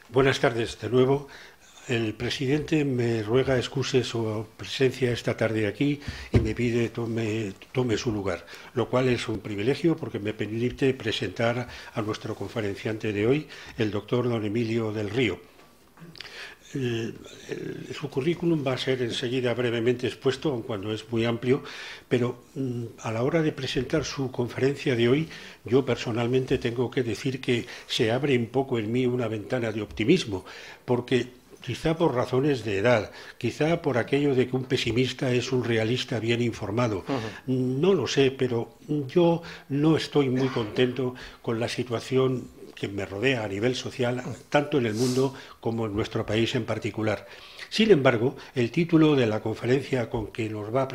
Buenas tardes de nuevo. El presidente me ruega excuse su presencia esta tarde aquí y me pide tome su lugar, lo cual es un privilegio porque me permite presentar a nuestro conferenciante de hoy, el doctor don Emilio del Río. Su currículum va a ser enseguida brevemente expuesto, aun cuando es muy amplio, pero a la hora de presentar su conferencia de hoy, yo personalmente tengo que decir que se abre un poco en mí una ventana de optimismo, porque quizá por razones de edad, quizá por aquello de que un pesimista es un realista bien informado, no lo sé, pero yo no estoy muy contento con la situación que me rodea a nivel social, tanto en el mundo como en nuestro país en particular. Sin embargo, el título de la conferencia con que nos va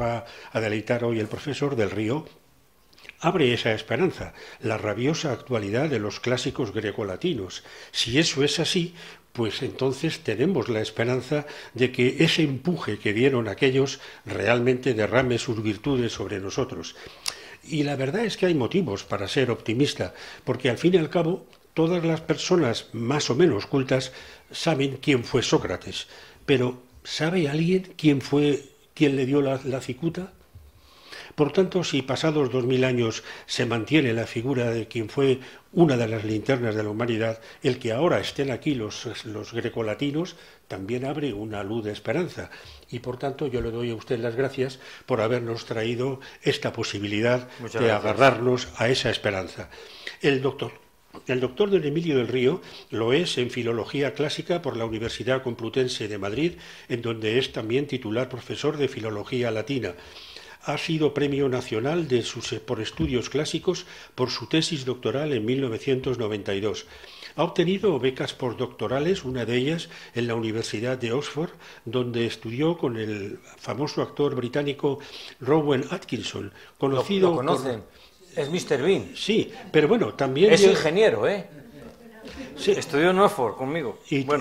a deleitar hoy el profesor del Río abre esa esperanza, la rabiosa actualidad de los clásicos grecolatinos. Si eso es así, pues entonces tenemos la esperanza de que ese empuje que dieron aquellos realmente derrame sus virtudes sobre nosotros. Y la verdad es que hay motivos para ser optimista, porque al fin y al cabo todas las personas más o menos cultas saben quién fue Sócrates, pero ¿sabe alguien quién le dio la cicuta? Por tanto, si pasados 2000 años se mantiene la figura de quien fue una de las linternas de la humanidad, el que ahora estén aquí los grecolatinos también abre una luz de esperanza. Y por tanto yo le doy a usted las gracias por habernos traído esta posibilidad de agarrarnos a esa esperanza. El doctor don Emilio del Río lo es en Filología Clásica por la Universidad Complutense de Madrid, en donde es también titular profesor de Filología Latina. Ha sido Premio Nacional por Estudios Clásicos por su tesis doctoral en 1992. Ha obtenido becas postdoctorales, una de ellas en la Universidad de Oxford, donde estudió con el famoso actor británico Rowan Atkinson, conocido... ¿Lo conocen? Es Mr. Bean. Sí, pero bueno, también... Es ingeniero, ¿eh? Sí. Estudió en Oxford conmigo.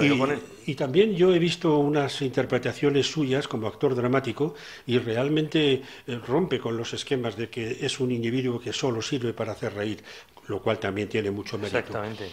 Y también yo he visto unas interpretaciones suyas como actor dramático y realmente rompe con los esquemas de que es un individuo que solo sirve para hacer reír, lo cual también tiene mucho mérito. Exactamente.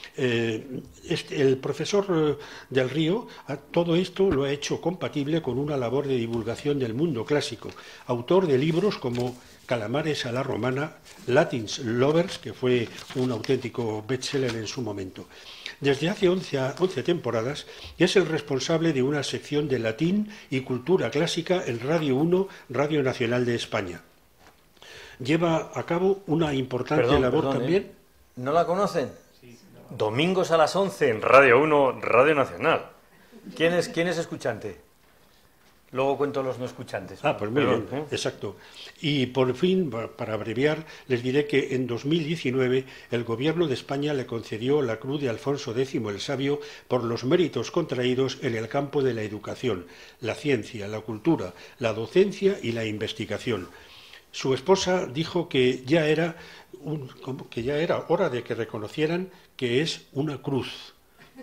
El profesor del Río todo esto lo ha hecho compatible con una labor de divulgación del mundo clásico, autor de libros como Calamares a la Romana, Latin's Lovers, que fue un auténtico bestseller en su momento. Desde hace 11 temporadas es el responsable de una sección de latín y cultura clásica en Radio 1, Radio Nacional de España. Lleva a cabo una importante labor también. ¿No la conocen? Sí, no. Domingos a las 11 en Radio 1, Radio Nacional. ¿Quién es escuchante? Luego cuento los no escuchantes. Pues muy bien, exacto. Y por fin, para abreviar, les diré que en 2019 el Gobierno de España le concedió la Cruz de Alfonso X el Sabio por los méritos contraídos en el campo de la educación, la ciencia, la cultura, la docencia y la investigación. Su esposa dijo que ya era hora de que reconocieran que es una cruz.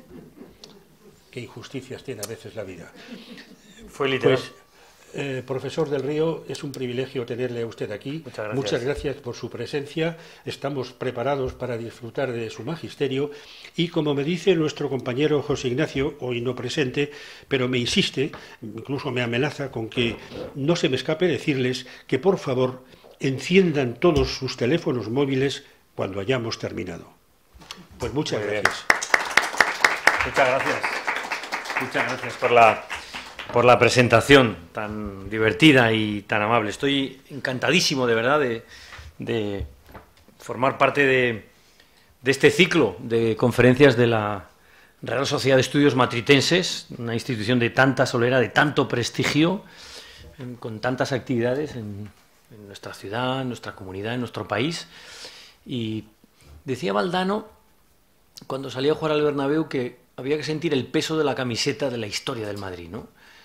Qué injusticias tiene a veces la vida. Fue literal. Pues, profesor del Río, es un privilegio tenerle a usted aquí. Muchas gracias. Muchas gracias por su presencia. Estamos preparados para disfrutar de su magisterio. Y como me dice nuestro compañero José Ignacio, hoy no presente, pero me insiste, incluso me amenaza con que no se me escape decirles que por favor enciendan todos sus teléfonos móviles cuando hayamos terminado. Pues muchas gracias. Muchas gracias. Muchas gracias por la presentación tan divertida y tan amable. Estoy encantadísimo, de verdad, de formar parte de este ciclo de conferencias de la Real Sociedad de Estudios Matritenses, una institución de tanta solera, de tanto prestigio, con tantas actividades en nuestra ciudad, en nuestra comunidad, en nuestro país. Y decía Valdano, cuando salía a jugar al Bernabéu, que había que sentir el peso de la camiseta de la historia del Madrid, ¿no?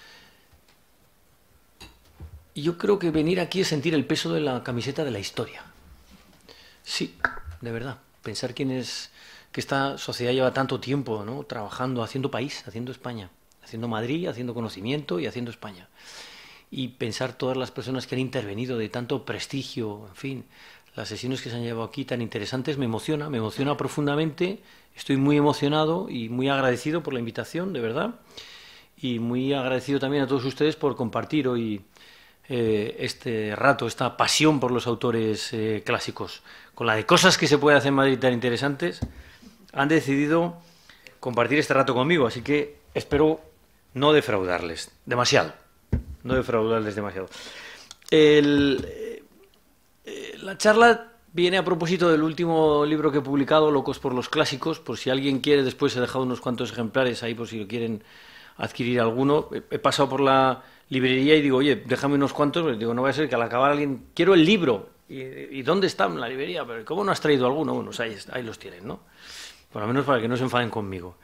Y yo creo que venir aquí es sentir el peso de la camiseta de la historia. Sí, de verdad. Pensar que esta sociedad lleva tanto tiempo, ¿no?, trabajando, haciendo país, haciendo España, haciendo Madrid, haciendo conocimiento y haciendo España. Y pensar todas las personas que han intervenido de tanto prestigio, en fin, las sesiones que se han llevado aquí tan interesantes. Me emociona profundamente. Estoy muy emocionado y muy agradecido por la invitación, de verdad. Y muy agradecido también a todos ustedes por compartir hoy este rato, esta pasión por los autores clásicos. Con la de cosas que se puede hacer en Madrid tan interesantes, han decidido compartir este rato conmigo. Así que espero no defraudarles demasiado. La charla viene a propósito del último libro que he publicado, Locos por los Clásicos, por si alguien quiere, después he dejado unos cuantos ejemplares ahí por si lo quieren adquirir alguno. He pasado por la librería y digo, oye, déjame unos cuantos, digo, no va a ser que al acabar alguien, quiero el libro, ¿y dónde está en la librería? Pero ¿cómo no has traído alguno? Bueno, pues ahí los tienen, ¿no? Por lo menos para que no se enfaden conmigo.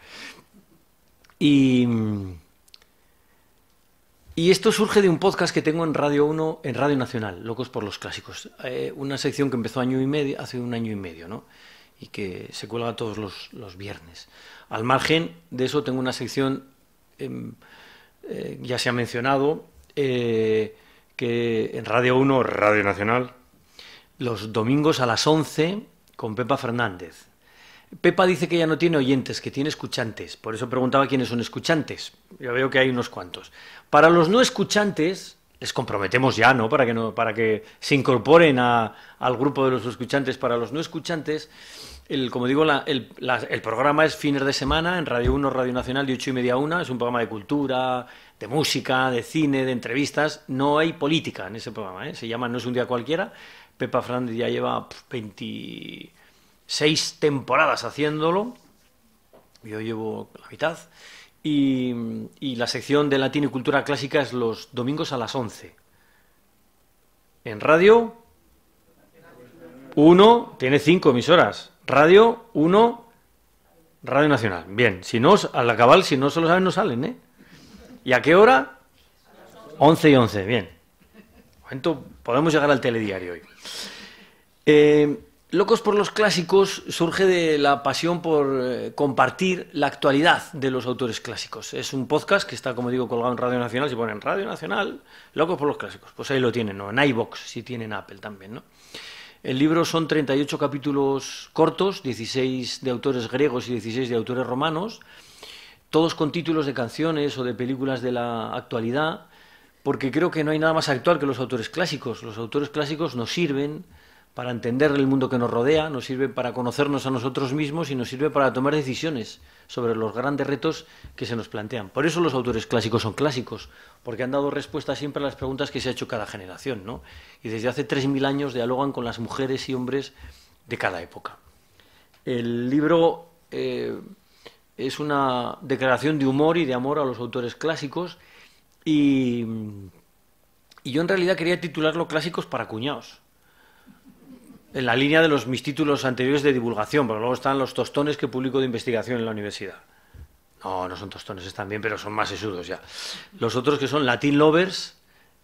Y esto surge de un podcast que tengo en Radio 1, en Radio Nacional, Locos por los Clásicos. Una sección que empezó hace un año y medio, ¿no? Y que se cuelga todos los viernes. Al margen de eso tengo una sección, ya se ha mencionado, que en Radio 1, Radio Nacional, los domingos a las 11 con Pepa Fernández. Pepa dice que ya no tiene oyentes, que tiene escuchantes. Por eso preguntaba quiénes son escuchantes. Ya veo que hay unos cuantos. Para los no escuchantes, les comprometemos ya, ¿no? Para que se incorporen al grupo de los escuchantes. Para los no escuchantes, como digo, el programa es fines de semana en Radio 1, Radio Nacional, de 8:30 a 1. Es un programa de cultura, de música, de cine, de entrevistas. No hay política en ese programa, ¿eh? Se llama No es un día cualquiera. Pepa Fernández ya lleva 26 temporadas haciéndolo, yo llevo la mitad, y la sección de latín y cultura clásica es los domingos a las 11. En Radio 1, tiene 5 emisoras, Radio 1, Radio Nacional. Bien, si no, al acabar, si no se lo saben, no salen, ¿eh? ¿Y a qué hora? 11 y 11, bien. Podemos llegar al telediario hoy. Locos por los Clásicos surge de la pasión por compartir la actualidad de los autores clásicos. Es un podcast que está, como digo, colgado en Radio Nacional. Si ponen Radio Nacional, Locos por los Clásicos, pues ahí lo tienen, ¿no? En iVoox, si tienen Apple también, ¿no? El libro son 38 capítulos cortos, 16 de autores griegos y 16 de autores romanos, todos con títulos de canciones o de películas de la actualidad, porque creo que no hay nada más actual que los autores clásicos. Los autores clásicos nos sirven para entender el mundo que nos rodea, nos sirve para conocernos a nosotros mismos y nos sirve para tomar decisiones sobre los grandes retos que se nos plantean. Por eso los autores clásicos son clásicos, porque han dado respuesta siempre a las preguntas que se ha hecho cada generación, ¿no? Y desde hace 3000 años dialogan con las mujeres y hombres de cada época. El libro es una declaración de humor y de amor a los autores clásicos y yo en realidad quería titularlo Clásicos para cuñaos, en la línea de mis títulos anteriores de divulgación, porque luego están los tostones que publico de investigación en la universidad. No son tostones, están bien, pero son más sesudos ya. Los otros que son Latin Lovers,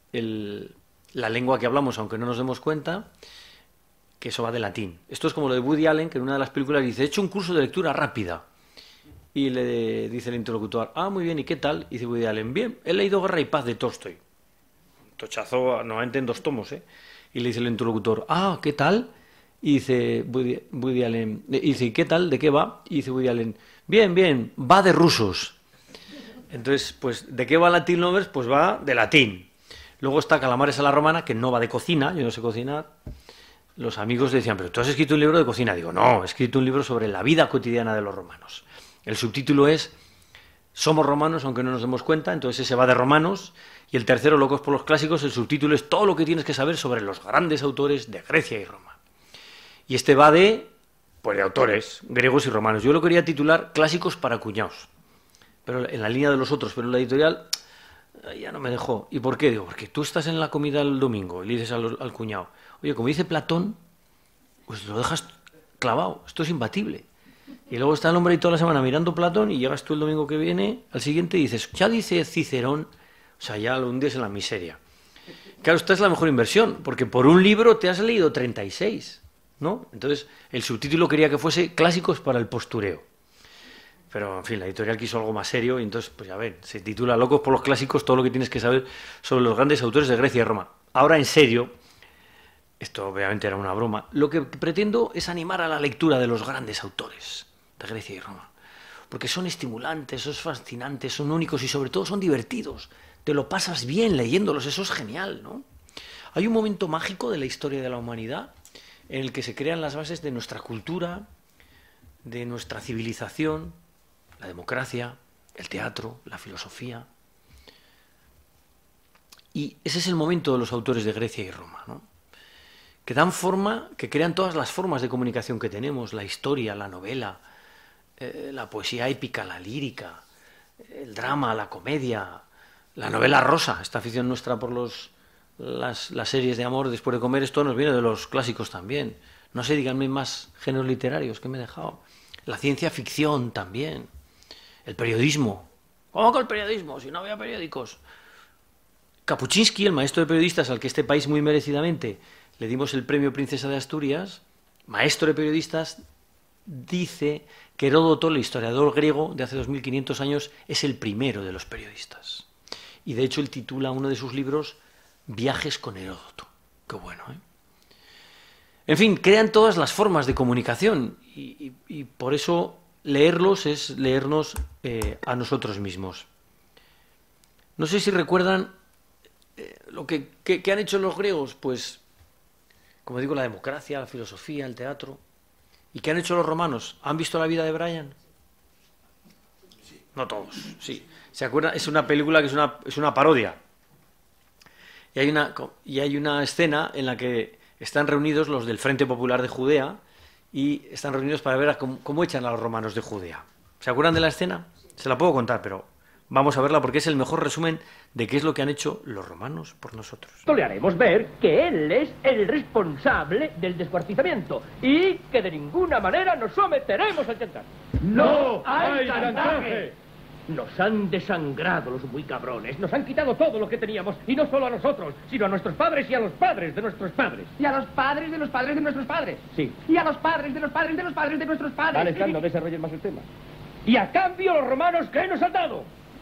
la lengua que hablamos aunque no nos demos cuenta, que eso va de latín. Esto es como lo de Woody Allen, que en una de las películas dice, he hecho un curso de lectura rápida. Y le dice el interlocutor, muy bien, ¿y qué tal? Y dice Woody Allen, bien, he leído Guerra y Paz de Tolstoy. Tochazo, normalmente en 2 tomos, ¿eh? Y le dice el interlocutor, ¿qué tal? Y dice Woody Allen, dice, ¿qué tal? ¿De qué va? Y dice Woody Allen, bien, va de rusos. Entonces, pues, ¿de qué va Latin Lovers? Pues va de latín. Luego está Calamares a la Romana, que no va de cocina, yo no sé cocinar. Los amigos decían, ¿pero tú has escrito un libro de cocina? Digo, no, he escrito un libro sobre la vida cotidiana de los romanos. El subtítulo es Somos romanos aunque no nos demos cuenta, entonces ese va de romanos. Y el tercero, Locos por los Clásicos, el subtítulo es todo lo que tienes que saber sobre los grandes autores de Grecia y Roma. Y este va de autores griegos y romanos. Yo lo quería titular Clásicos para cuñaos, pero en la línea de los otros, pero la editorial ya no me dejó. ¿Y por qué? Digo, porque tú estás en la comida el domingo y le dices al cuñado, oye, como dice Platón, pues lo dejas clavado, esto es imbatible. Y luego está el hombre ahí toda la semana mirando Platón y llegas tú el domingo que viene, al siguiente, y dices, ya dice Cicerón, o sea, ya lo hundes en la miseria. Claro, esta es la mejor inversión, porque por un libro te has leído 36, ¿no? Entonces, el subtítulo quería que fuese Clásicos para el postureo. Pero, en fin, la editorial quiso algo más serio y entonces, pues ya ven, se titula Locos por los Clásicos, todo lo que tienes que saber sobre los grandes autores de Grecia y Roma. Ahora, en serio, Esto obviamente era una broma. Lo que pretendo es animar a la lectura de los grandes autores de Grecia y Roma, porque son estimulantes, son fascinantes, son únicos y sobre todo son divertidos. Te lo pasas bien leyéndolos, eso es genial, ¿no? Hay un momento mágico de la historia de la humanidad en el que se crean las bases de nuestra cultura, de nuestra civilización, la democracia, el teatro, la filosofía. Y ese es el momento de los autores de Grecia y Roma, ¿no? Que dan forma, que crean todas las formas de comunicación que tenemos, la historia, la novela, la poesía épica, la lírica, el drama, la comedia, la novela rosa, esta afición nuestra por las series de amor después de comer, esto nos viene de los clásicos también. No sé, díganme más géneros literarios que me he dejado. La ciencia ficción también, el periodismo. ¿Cómo que el periodismo? Si no había periódicos. Kapuscinski, el maestro de periodistas al que este país muy merecidamente le dimos el premio Princesa de Asturias, maestro de periodistas, dice que Heródoto, el historiador griego de hace 2500 años, es el primero de los periodistas. Y de hecho él titula uno de sus libros Viajes con Heródoto. Qué bueno, ¿eh? En fin, crean todas las formas de comunicación y por eso leerlos es leernos a nosotros mismos. No sé si recuerdan lo que han hecho los griegos, pues, como digo, la democracia, la filosofía, el teatro. ¿Y qué han hecho los romanos? ¿Han visto la vida de Brian? Sí. No todos, sí. ¿Se acuerdan? Es una película que es una parodia. Y hay una escena en la que están reunidos los del Frente Popular de Judea y están reunidos para ver cómo echan a los romanos de Judea. ¿Se acuerdan de la escena? Se la puedo contar, pero vamos a verla porque es el mejor resumen de qué es lo que han hecho los romanos por nosotros. Le haremos ver que él es el responsable del descuartizamiento y que de ninguna manera nos someteremos al chantaje. ¡No hay chantaje! Nos han desangrado los muy cabrones, nos han quitado todo lo que teníamos, y no solo a nosotros, sino a nuestros padres y a los padres de nuestros padres. Y a los padres de los padres de nuestros padres. Sí. Y a los padres de los padres de los padres de nuestros padres. Vale, Stan, no desarrolles más el tema. Y a cambio los romanos, ¿qué nos han dado?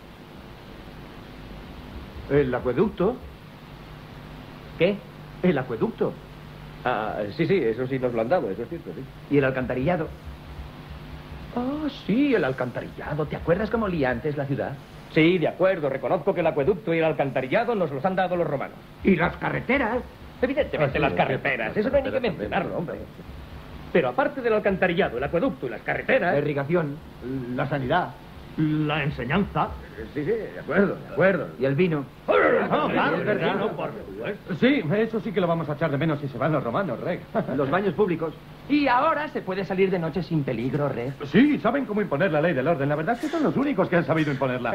El acueducto. ¿Qué? El acueducto. Ah, sí, eso sí nos lo han dado, eso es cierto, sí. Y el alcantarillado. Ah, sí, el alcantarillado. ¿Te acuerdas cómo olía antes la ciudad? Sí, de acuerdo, reconozco que el acueducto y el alcantarillado nos los han dado los romanos. Y las carreteras. Evidentemente las carreteras, eso no hay ni que mencionarlo, hombre. Pero aparte del alcantarillado, el acueducto y las carreteras... La irrigación, la sanidad, la enseñanza... Sí, de acuerdo. y el vino. Claro, es verdad, no, por supuesto. Sí, eso sí que lo vamos a echar de menos si se van los romanos, Reg. Los baños públicos. Y ahora se puede salir de noche sin peligro, Reg. Sí, saben cómo imponer la ley del orden. La verdad es que son los únicos que han sabido imponerla.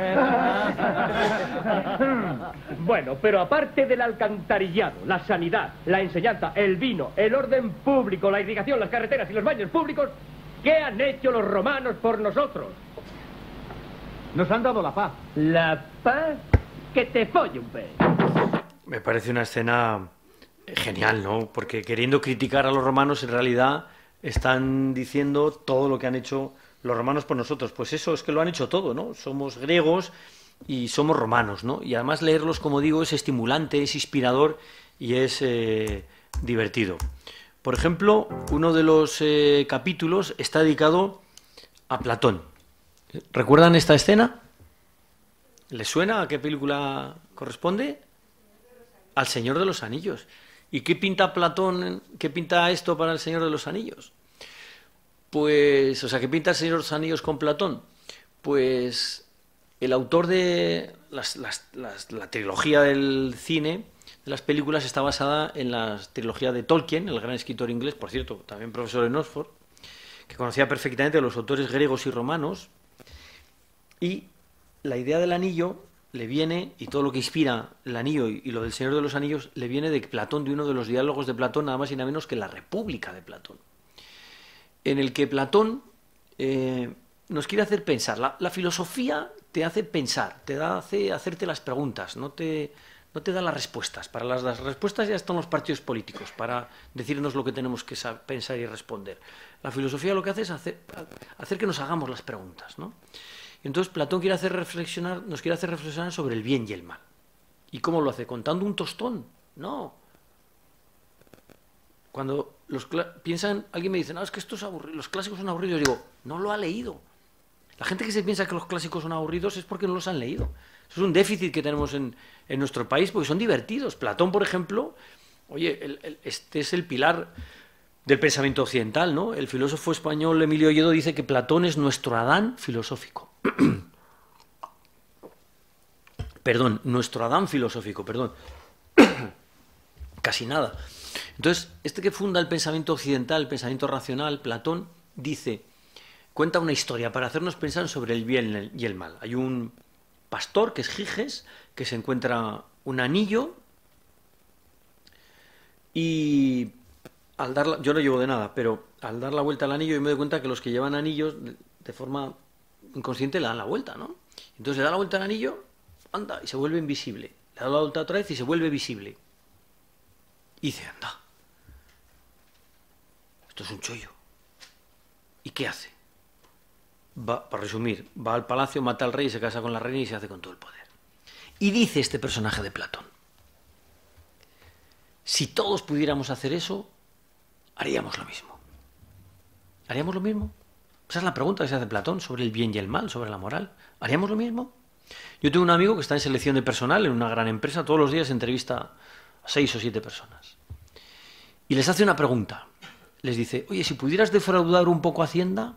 Bueno, pero aparte del alcantarillado, la sanidad, la enseñanza, el vino, el orden público, la irrigación, las carreteras y los baños públicos, ¿qué han hecho los romanos por nosotros? Nos han dado la paz. ¿La paz? Que te folle un pez. Me parece una escena genial, ¿no? Porque queriendo criticar a los romanos, en realidad están diciendo todo lo que han hecho los romanos por nosotros. Pues eso, es que lo han hecho todo, ¿no? Somos griegos y somos romanos, ¿no? Y además leerlos, como digo, es estimulante, es inspirador y es divertido. Por ejemplo, uno de los capítulos está dedicado a Platón. ¿Recuerdan esta escena? ¿Les suena a qué película corresponde? Al Señor de los Anillos. ¿Y qué pinta Platón, qué pinta esto para el Señor de los Anillos? Pues, ¿qué pinta el Señor de los Anillos con Platón? Pues el autor de la trilogía del cine, de las películas, está basada en la trilogía de Tolkien, el gran escritor inglés, por cierto, también profesor en Oxford, que conocía perfectamente a los autores griegos y romanos. Y la idea del anillo le viene, y todo lo que inspira el anillo y lo del Señor de los Anillos, le viene de Platón, de uno de los diálogos de Platón, nada más y nada menos que la República de Platón, en el que Platón nos quiere hacer pensar. La filosofía te hace pensar, te hace hacerte las preguntas, no te da las respuestas. Para las respuestas ya están los partidos políticos, para decirnos lo que tenemos que pensar y responder. La filosofía lo que hace es hacer que nos hagamos las preguntas, ¿no? Entonces Platón nos quiere hacer reflexionar sobre el bien y el mal. ¿Y cómo lo hace? ¿Contando un tostón? No. cuando piensan, alguien me dice, no, es que esto es aburrido, los clásicos son aburridos, yo digo, no lo ha leído. La gente que se piensa que los clásicos son aburridos es porque no los han leído. Eso es un déficit que tenemos en nuestro país, porque son divertidos. Platón, por ejemplo, oye, este es el pilar del pensamiento occidental, ¿no? El filósofo español Emilio Olledo dice que Platón es nuestro Adán filosófico. Perdón, nuestro Adán filosófico, perdón. Casi nada. Entonces, este que funda el pensamiento occidental, el pensamiento racional, Platón, cuenta una historia para hacernos pensar sobre el bien y el mal. Hay un pastor, que es Giges, que se encuentra un anillo y yo no llevo de nada, pero al dar la vuelta al anillo yo me doy cuenta que los que llevan anillos de forma inconsciente le dan la vuelta, ¿no? Entonces le da la vuelta al anillo, anda, y se vuelve invisible. Le da la vuelta otra vez y se vuelve visible. Y dice, anda, esto es un chollo. ¿Y qué hace? Para resumir, va al palacio, mata al rey, se casa con la reina y se hace con todo el poder. Y dice este personaje de Platón, si todos pudiéramos hacer eso, haríamos lo mismo. ¿Haríamos lo mismo? Esa es la pregunta que se hace Platón sobre el bien y el mal, sobre la moral. ¿Haríamos lo mismo? Yo tengo un amigo que está en selección de personal en una gran empresa, todos los días entrevista a 6 o 7 personas. Y les hace una pregunta. Les dice, oye, si pudieras defraudar un poco a Hacienda,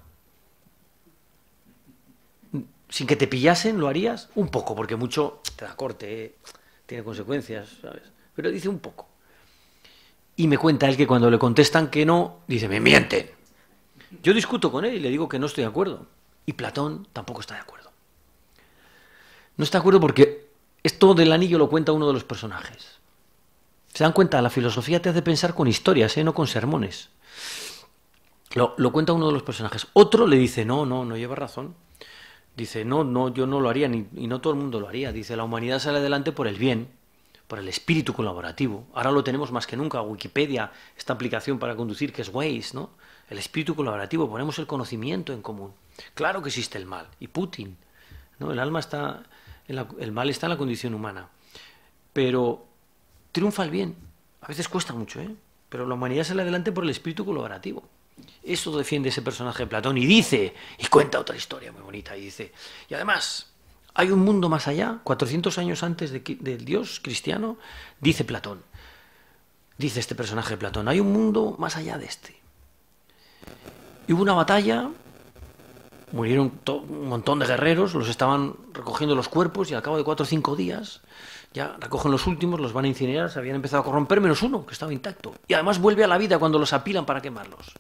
sin que te pillasen, ¿lo harías? Un poco, porque mucho te da corte, tiene consecuencias, ¿sabes? Pero dice un poco. Y me cuenta él que cuando le contestan que no, dice, me mienten. Yo discuto con él y le digo que no estoy de acuerdo. Y Platón tampoco está de acuerdo. No está de acuerdo porque esto del anillo lo cuenta uno de los personajes. ¿Se dan cuenta? La filosofía te hace pensar con historias, no con sermones. Lo cuenta uno de los personajes. Otro le dice, no lleva razón. Dice, no, yo no lo haría, y no todo el mundo lo haría. Dice, la humanidad sale adelante por el bien, por el espíritu colaborativo. Ahora lo tenemos más que nunca. Wikipedia, esta aplicación para conducir que es Waze, ¿no? El espíritu colaborativo, ponemos el conocimiento en común. Claro que existe el mal. Y Putin, ¿no? El mal está en la condición humana. Pero triunfa el bien. A veces cuesta mucho, pero la humanidad sale adelante por el espíritu colaborativo. Eso defiende ese personaje de Platón y dice, y cuenta otra historia muy bonita, y dice, y además, hay un mundo más allá, 400 años antes del Dios cristiano, dice Platón, dice este personaje de Platón, hay un mundo más allá de este. Y hubo una batalla, murieron un montón de guerreros, los estaban recogiendo los cuerpos y al cabo de 4 o 5 días ya recogen los últimos, los van a incinerar, se habían empezado a corromper menos uno, que estaba intacto. Y además vuelve a la vida cuando los apilan para quemarlos.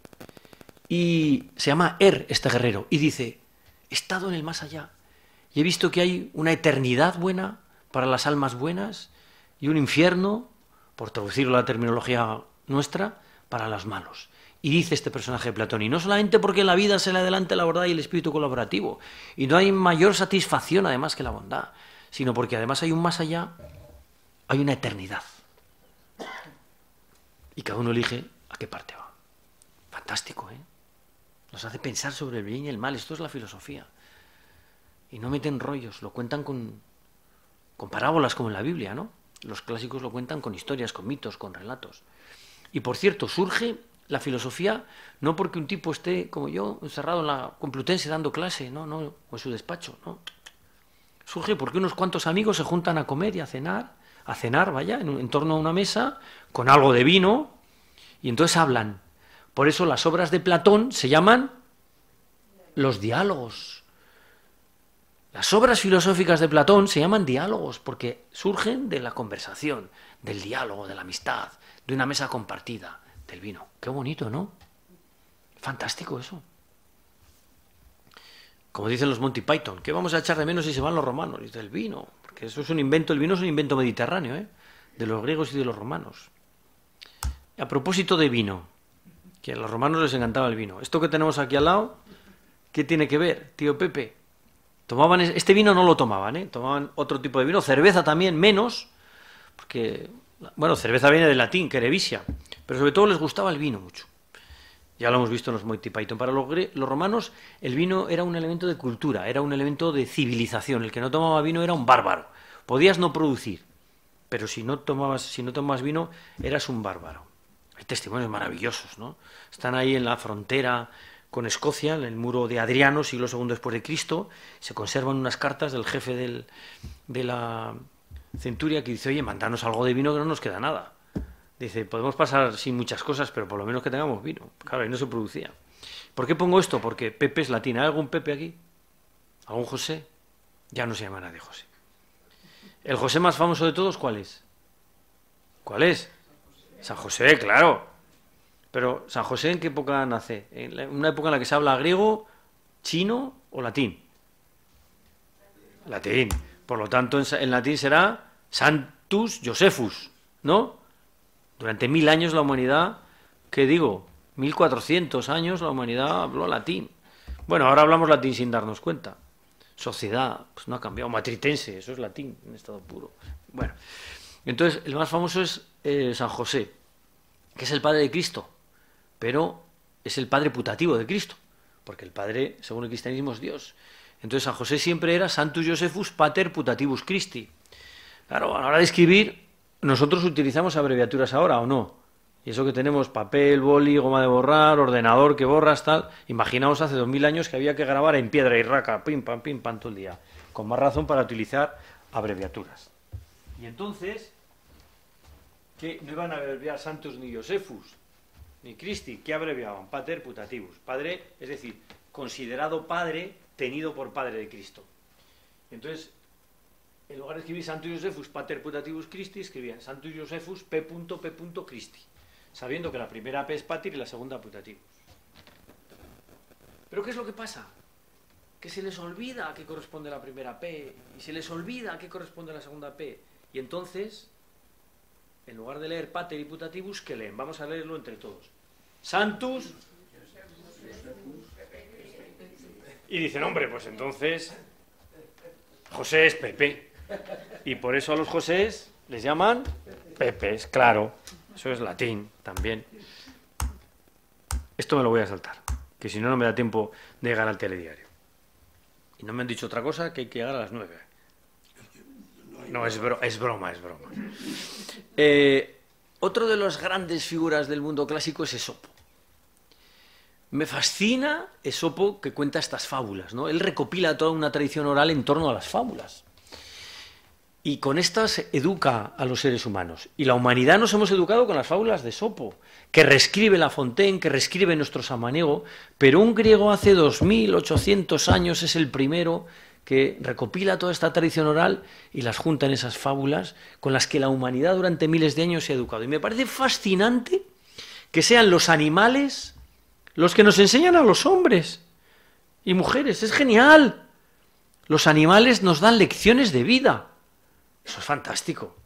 Y se llama este guerrero, y dice, he estado en el más allá y he visto que hay una eternidad buena para las almas buenas y un infierno, por traducirlo a la terminología nuestra, para los malos. Y dice este personaje de Platón, y no solamente porque en la vida se le adelante la verdad y el espíritu colaborativo, y no hay mayor satisfacción además que la bondad, sino porque además hay un más allá, hay una eternidad. Y cada uno elige a qué parte va. Fantástico, Nos hace pensar sobre el bien y el mal, esto es la filosofía. Y no meten rollos, lo cuentan con parábolas como en la Biblia, ¿no? Los clásicos lo cuentan con historias, con mitos, con relatos. Y por cierto, surge la filosofía no porque un tipo esté, como yo, encerrado en la Complutense dando clase, no, o en su despacho, no. Surge porque unos cuantos amigos se juntan a comer y a cenar, en torno a una mesa, con algo de vino, y entonces hablan. Por eso las obras de Platón se llaman los diálogos. Las obras filosóficas de Platón se llaman diálogos porque surgen de la conversación, del diálogo, de la amistad, de una mesa compartida, del vino. Qué bonito, ¿no? Fantástico eso. Como dicen los Monty Python, ¿qué vamos a echar de menos si se van los romanos? Dice, el vino, porque eso es un invento, el vino es un invento mediterráneo, de los griegos y de los romanos. A propósito de vino, que a los romanos les encantaba el vino. Esto que tenemos aquí al lado, ¿qué tiene que ver, tío Pepe? Tomaban este vino, no lo tomaban, tomaban otro tipo de vino, cerveza también, menos, porque, bueno, cerveza viene del latín, querevisia, pero sobre todo les gustaba el vino mucho. Ya lo hemos visto en los Monty Python. Para los romanos el vino era un elemento de cultura, era un elemento de civilización. El que no tomaba vino era un bárbaro. Podías no producir, pero si no tomabas vino eras un bárbaro. Hay testimonios maravillosos, ¿no? Están ahí en la frontera con Escocia, en el muro de Adriano, siglo II después de Cristo, se conservan unas cartas del jefe de la centuria que dice, oye, mandanos algo de vino que no nos queda nada. Dice, podemos pasar sin muchas cosas, pero por lo menos que tengamos vino. Claro, ahí no se producía. ¿Por qué pongo esto? Porque Pepe es latín. ¿Hay algún Pepe aquí? ¿Algún José? Ya no se llama nadie José. ¿El José más famoso de todos cuál es? ¿Cuál es? San José, claro. Pero ¿San José en qué época nace? ¿En una época en la que se habla griego, chino o latín? Latín. Por lo tanto, en latín será Sanctus Josephus, ¿no? Durante 1000 años la humanidad, ¿qué digo? 1400 años la humanidad habló latín. Bueno, ahora hablamos latín sin darnos cuenta. Sociedad, pues no ha cambiado. Matritense, eso es latín, en estado puro. Bueno, entonces el más famoso es San José, que es el padre de Cristo, pero es el padre putativo de Cristo, porque el padre, según el cristianismo, es Dios. Entonces San José siempre era Sanctus Josephus Pater Putativus Christi. Claro, a la hora de escribir, nosotros utilizamos abreviaturas ahora, ¿o no? Y eso que tenemos papel, boli, goma de borrar, ordenador que borras, tal. Imaginaos hace 2000 años que había que grabar en piedra y raca, pim, pam, todo el día. Con más razón para utilizar abreviaturas. Y entonces, ¿qué? No iban a abreviar Santos ni Josephus, ni Christi. ¿Qué abreviaban? Pater Putativus. Padre, es decir, considerado padre, tenido por padre de Cristo. Entonces, en lugar de escribir Sanctus Josephus Pater Putativus Christi, escribían Sanctus Josephus P. Christi, sabiendo que la primera P es Pater y la segunda Putativus. ¿Pero qué es lo que pasa? Que se les olvida a qué corresponde la primera P y se les olvida a qué corresponde la segunda P. Y entonces, en lugar de leer Pater y Putativus, ¿qué leen? Vamos a leerlo entre todos. Sanctus. Y dicen, hombre, pues entonces José es Pepe. Y por eso a los Josés les llaman Pepes, claro. Eso es latín también. Esto me lo voy a saltar, que si no, no me da tiempo de llegar al telediario. Y no me han dicho otra cosa, que hay que llegar a las 9. No, es broma. Otro de las grandes figuras del mundo clásico es Esopo. Me fascina Esopo, que cuenta estas fábulas, ¿no? Él recopila toda una tradición oral en torno a las fábulas. Y con estas educa a los seres humanos. Y la humanidad nos hemos educado con las fábulas de Esopo, que reescribe La Fontaine, que reescribe nuestro Samaniego, pero un griego hace 2800 años es el primero que recopila toda esta tradición oral y las junta en esas fábulas con las que la humanidad durante miles de años se ha educado. Y me parece fascinante que sean los animales los que nos enseñan a los hombres y mujeres. Es genial. Los animales nos dan lecciones de vida. Eso es fantástico.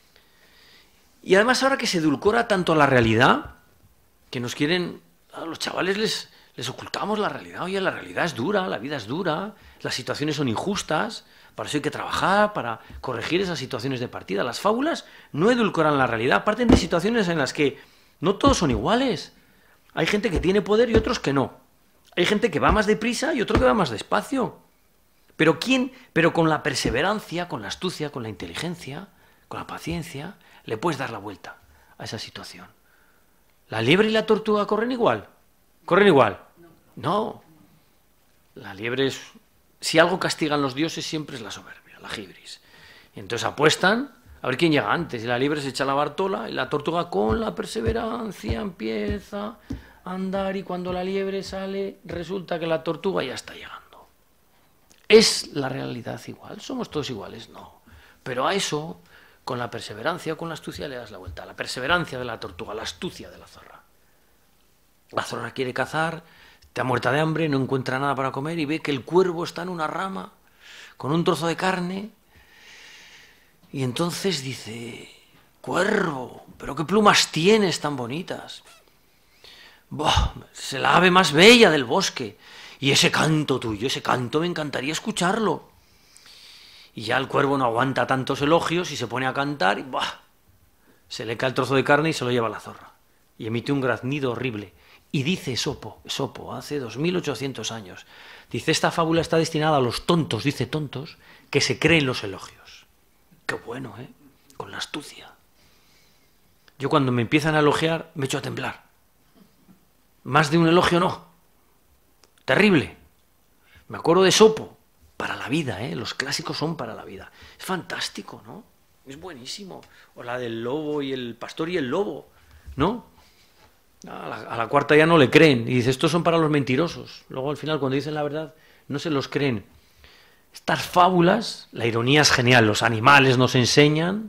Y además ahora que se edulcora tanto la realidad, que nos quieren, a los chavales les ocultamos la realidad. Oye, la realidad es dura, la vida es dura, las situaciones son injustas, para eso hay que trabajar, para corregir esas situaciones de partida. Las fábulas no edulcoran la realidad, parten de situaciones en las que no todos son iguales. Hay gente que tiene poder y otros que no. Hay gente que va más deprisa y otro que va más despacio. Pero con la perseverancia, con la astucia, con la inteligencia, con la paciencia, le puedes dar la vuelta a esa situación. ¿La liebre y la tortuga corren igual? ¿Corren igual? No. La liebre es... Si algo castigan los dioses siempre es la soberbia, la hibris. Y entonces apuestan a ver quién llega antes. Y la liebre se echa la bartola y la tortuga con la perseverancia empieza a andar y cuando la liebre sale resulta que la tortuga ya está llegando. ¿Es la realidad igual? ¿Somos todos iguales? No. Pero a eso, con la perseverancia, con la astucia le das la vuelta. La perseverancia de la tortuga, la astucia de la zorra. La zorra quiere cazar, está muerta de hambre, no encuentra nada para comer y ve que el cuervo está en una rama con un trozo de carne y entonces dice, cuervo, pero qué plumas tienes tan bonitas. ¡Buah! Es la ave más bella del bosque. Y ese canto tuyo, ese canto me encantaría escucharlo. Y ya el cuervo no aguanta tantos elogios y se pone a cantar y ¡buah! Se le cae el trozo de carne y se lo lleva la zorra. Y emite un graznido horrible. Y dice Esopo, hace 2800 años, dice, esta fábula está destinada a los tontos, dice tontos, que se creen los elogios. Qué bueno, ¿eh? Con la astucia. yo cuando me empiezan a elogiar me echo a temblar. Más de un elogio no. Terrible. Me acuerdo de Esopo. Para la vida, ¿eh? Los clásicos son para la vida. Es fantástico, ¿no? Es buenísimo. O la del lobo y el pastor y el lobo, ¿no? A la cuarta ya no le creen. Y dice, estos son para los mentirosos. Luego al final, cuando dicen la verdad, no se los creen. Estas fábulas, la ironía es genial. Los animales nos enseñan,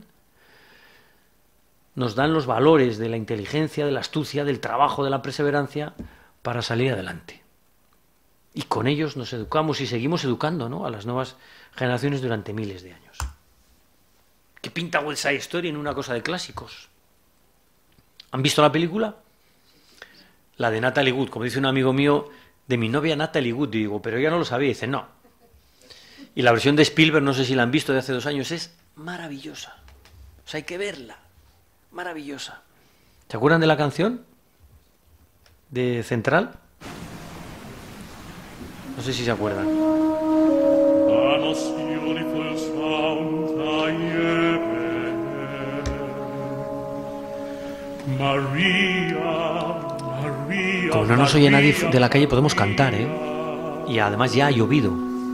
nos dan los valores de la inteligencia, de la astucia, del trabajo, de la perseverancia para salir adelante. Y con ellos nos educamos y seguimos educando, ¿no?, a las nuevas generaciones durante miles de años. ¿Qué pinta West Side Story en una cosa de clásicos? ¿Han visto la película? La de Natalie Wood, como dice un amigo mío, de mi novia Natalie Wood. Y digo, pero ella no lo sabía. Y dice, no. Y la versión de Spielberg, no sé si la han visto, de hace 2 años, es maravillosa. O sea, hay que verla. Maravillosa. ¿Se acuerdan de la canción de Central? No sé si se acuerdan. Como no nos oye nadie de la calle, podemos cantar, ¿eh? Y además ya ha llovido.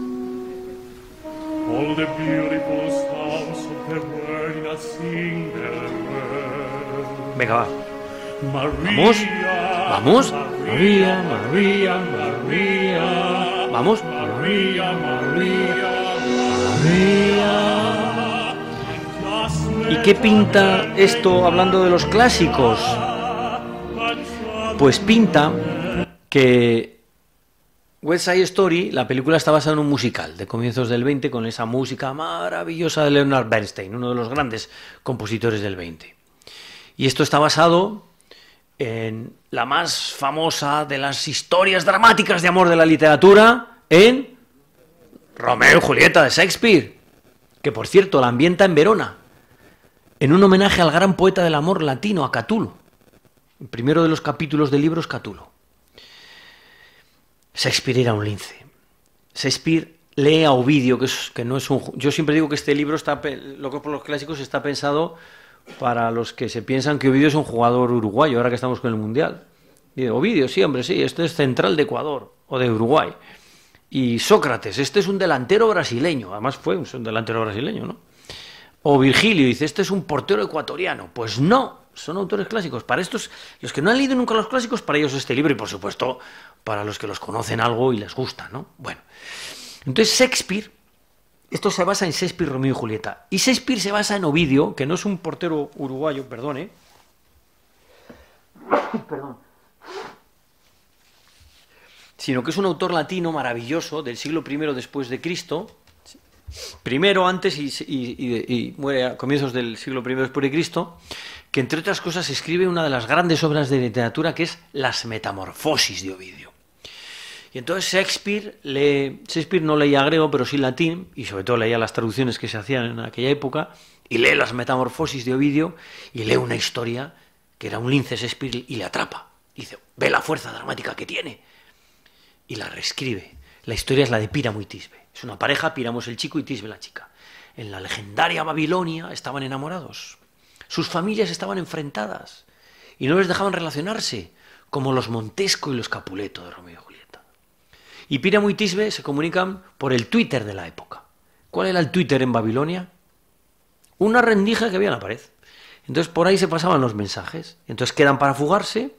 Venga, va. ¿Vamos? ¿Vamos? María, María, María. ¿Vamos? María, María, María. ¿Y qué pinta esto hablando de los clásicos? Pues pinta que West Side Story, la película, está basada en un musical de comienzos del 20 con esa música maravillosa de Leonard Bernstein, uno de los grandes compositores del 20. Y esto está basado en la más famosa de las historias dramáticas de amor de la literatura, en Romeo y Julieta de Shakespeare, que por cierto la ambienta en Verona, en un homenaje al gran poeta del amor latino, a Catulo. El primero de los capítulos del libro es Catulo. Shakespeare era un lince. Shakespeare lee a Ovidio, que no es un... Yo siempre digo que este libro, Locos por los Clásicos, está pensado para los que se piensan que Ovidio es un jugador uruguayo, ahora que estamos con el Mundial. Y Ovidio, sí, hombre, sí, este es central de Ecuador o de Uruguay. Y Sócrates, este es un delantero brasileño, además fue un delantero brasileño, ¿no? O Virgilio dice, este es un portero ecuatoriano. Pues no, son autores clásicos. Para estos, los que no han leído nunca los clásicos, para ellos este libro, y por supuesto, para los que los conocen algo y les gusta, ¿no? Bueno, entonces Shakespeare, esto se basa en Shakespeare, Romeo y Julieta. Y Shakespeare se basa en Ovidio, que no es un portero uruguayo, perdone. Perdón. Sino que es un autor latino maravilloso del siglo I después de Cristo. Primero, antes y muere a comienzos del siglo I después de Cristo, que entre otras cosas escribe una de las grandes obras de literatura, que es Las Metamorfosis de Ovidio. Y entonces Shakespeare no leía griego, pero sí latín, y sobre todo leía las traducciones que se hacían en aquella época, y lee Las Metamorfosis de Ovidio, y lee una historia que era un lince Shakespeare, y le atrapa. Y dice, ve la fuerza dramática que tiene, y la reescribe. La historia es la de Píramo y Tisbe. Es una pareja, Píramo es el chico y Tisbe la chica. En la legendaria Babilonia estaban enamorados. Sus familias estaban enfrentadas y no les dejaban relacionarse, como los Montesco y los Capuleto de Romeo y Julieta. Y Píramo y Tisbe se comunican por el Twitter de la época. ¿Cuál era el Twitter en Babilonia? Una rendija que había en la pared. Entonces por ahí se pasaban los mensajes. Entonces quedan para fugarse.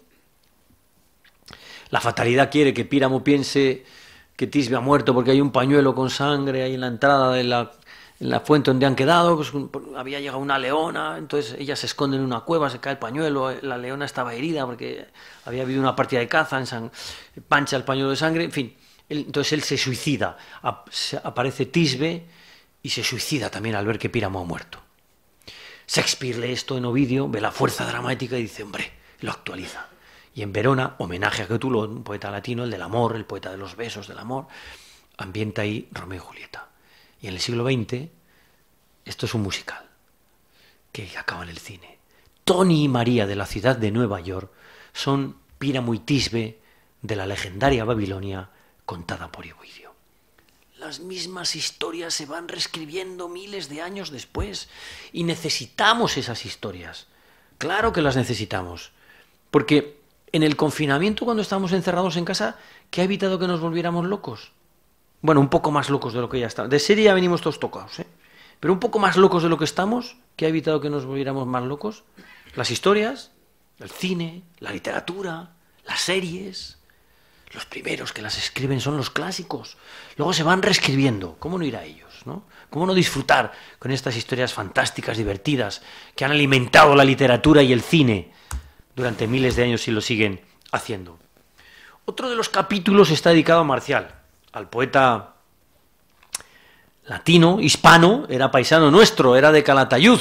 La fatalidad quiere que Píramo piense que Tisbe ha muerto porque hay un pañuelo con sangre ahí en la entrada de la fuente donde han quedado, pues había llegado una leona, entonces ella se esconde en una cueva, se cae el pañuelo, la leona estaba herida porque había habido una partida de caza, pancha el pañuelo de sangre, en fin, entonces él se suicida, aparece Tisbe y se suicida también al ver que Píramo ha muerto. Shakespeare lee esto en Ovidio, ve la fuerza dramática y dice, hombre, lo actualiza. Y en Verona, homenaje a Catulo, un poeta latino, el del amor, el poeta de los besos, del amor, ambienta ahí Romeo y Julieta. Y en el siglo XX, esto es un musical que acaba en el cine. Tony y María de la ciudad de Nueva York son Píramo y Tisbe de la legendaria Babilonia contada por Ovidio. Las mismas historias se van reescribiendo miles de años después y necesitamos esas historias. Claro que las necesitamos. Porque en el confinamiento, cuando estábamos encerrados en casa, ¿qué ha evitado que nos volviéramos locos? Bueno, un poco más locos de lo que ya estamos. De serie ya venimos todos tocados, ¿eh? Pero un poco más locos de lo que estamos, ¿qué ha evitado que nos volviéramos más locos? Las historias, el cine, la literatura, las series. Los primeros que las escriben son los clásicos. Luego se van reescribiendo. ¿Cómo no ir a ellos, no? ¿Cómo no disfrutar con estas historias fantásticas, divertidas, que han alimentado la literatura y el cine durante miles de años y lo siguen haciendo? Otro de los capítulos está dedicado a Marcial, al poeta latino, hispano, era paisano nuestro, era de Calatayud,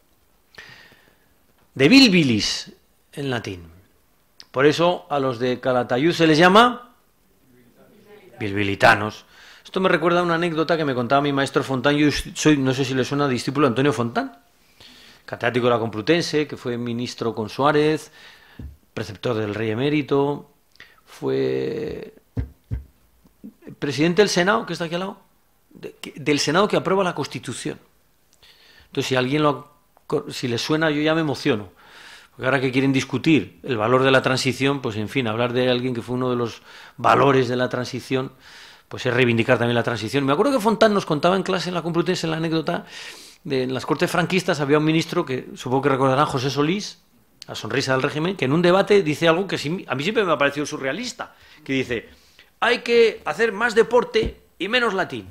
de Bilbilis en latín. Por eso a los de Calatayud se les llama bilbilitanos. Esto me recuerda a una anécdota que me contaba mi maestro Fontán. Yo soy, no sé si le suena, discípulo de Antonio Fontán, catedrático de la Complutense, que fue ministro con Suárez, preceptor del Rey Emérito, fue presidente del Senado, que está aquí al lado, del Senado que aprueba la Constitución. Entonces, si a alguien si le suena, yo ya me emociono. Porque ahora que quieren discutir el valor de la transición, pues en fin, hablar de alguien que fue uno de los valores de la transición, pues es reivindicar también la transición. Me acuerdo que Fontán nos contaba en clase en la Complutense, en la anécdota, en las Cortes franquistas había un ministro que supongo que recordarán, José Solís, la sonrisa del régimen, que en un debate dice algo que a mí siempre me ha parecido surrealista, que dice, hay que hacer más deporte y menos latín.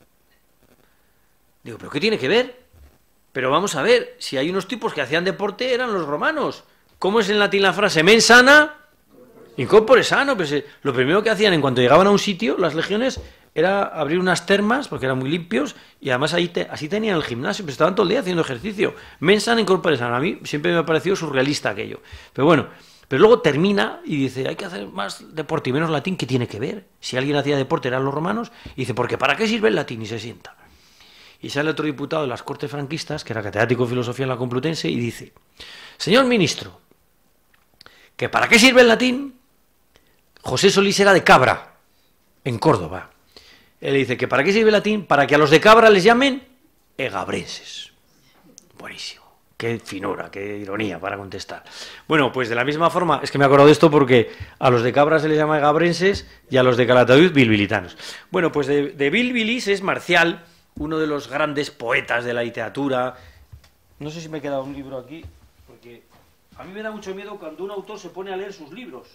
Digo, ¿pero qué tiene que ver? Pero vamos a ver, si hay unos tipos que hacían deporte eran los romanos. ¿Cómo es en latín la frase? Mens sana, in corpore sano. Pues, lo primero que hacían en cuanto llegaban a un sitio, las legiones, era abrir unas termas, porque eran muy limpios, y además así tenían el gimnasio, pues estaban todo el día haciendo ejercicio. Mens sana, in corpore sano. A mí siempre me ha parecido surrealista aquello. Pero bueno, pero luego termina y dice, hay que hacer más deporte y menos latín. ¿Qué tiene que ver? Si alguien hacía deporte eran los romanos, y dice, porque ¿para qué sirve el latín? Y se sienta. Y sale otro diputado de las Cortes franquistas, que era catedrático de filosofía en la Complutense, y dice, señor ministro, ¿que para qué sirve el latín? José Solís era de Cabra, en Córdoba. Él dice que ¿para qué sirve el latín? Para que a los de Cabra les llamen egabrenses. Buenísimo. Qué finura, qué ironía para contestar. Bueno, pues de la misma forma, es que me acuerdo de esto porque a los de Cabra se les llama egabrenses y a los de Calatayud bilbilitanos. Bueno, pues de Bilbilis es Marcial, uno de los grandes poetas de la literatura. No sé si me queda un libro aquí, porque a mí me da mucho miedo cuando un autor se pone a leer sus libros.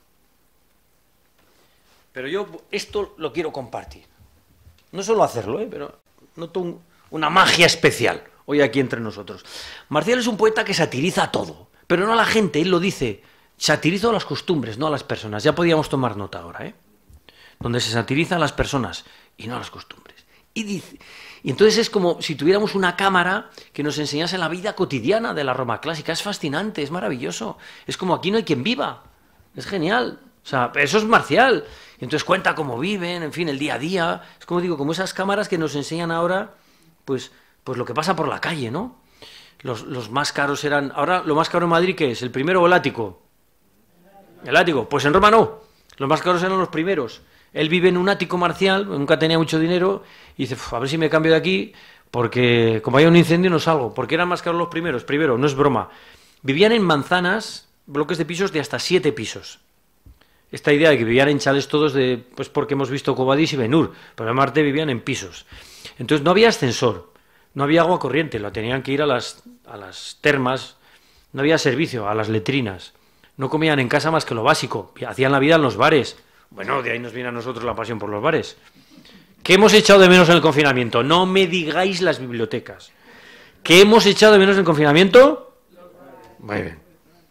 Pero yo esto lo quiero compartir. No solo hacerlo, pero noto una magia especial hoy aquí entre nosotros. Marcial es un poeta que satiriza a todo, pero no a la gente, él lo dice. Satirizo a las costumbres, no a las personas. Ya podíamos tomar nota ahora, donde se satiriza a las personas y no a las costumbres. Y entonces es como si tuviéramos una cámara que nos enseñase la vida cotidiana de la Roma clásica. Es fascinante, es maravilloso. Es como aquí no hay quien viva. Es genial. O sea, eso es Marcial. Entonces cuenta cómo viven, en fin, el día a día. Es como digo, como esas cámaras que nos enseñan ahora, pues lo que pasa por la calle, ¿no? Los más caros eran... Ahora, lo más caro en Madrid, ¿qué es? ¿El primero o el ático? El ático. Pues en Roma no. Los más caros eran los primeros. Él vive en un ático Marcial, nunca tenía mucho dinero, y dice, a ver si me cambio de aquí, porque como hay un incendio no salgo. Porque eran más caros los primeros. Primero, no es broma. Vivían en manzanas, bloques de pisos de hasta 7 pisos. Esta idea de que vivían en chales todos, pues porque hemos visto Cobadís y Benur, pero en Marte vivían en pisos. Entonces no había ascensor, no había agua corriente, lo tenían que ir a las termas, no había servicio, a las letrinas. No comían en casa más que lo básico, hacían la vida en los bares. Bueno, de ahí nos viene a nosotros la pasión por los bares. ¿Qué hemos echado de menos en el confinamiento? No me digáis las bibliotecas. ¿Qué hemos echado de menos en el confinamiento? Muy bien.